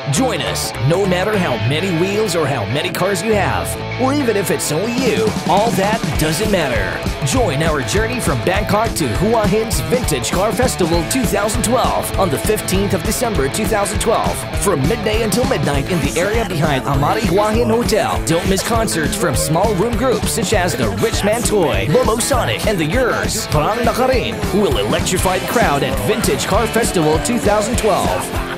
Join us, no matter how many wheels or how many cars you have, or even if it's only you, all that doesn't matter. Join our journey from Bangkok to Hua Hin's Vintage Car Festival 2012 on the 15th of December 2012 from midday until midnight in the area behind Amari Hua Hin Hotel. Don't miss concerts from small room groups such as the Rich Man Toy, Momo Sonic, and the Yours, Parang Nakarin, who will electrify the crowd at Vintage Car Festival 2012.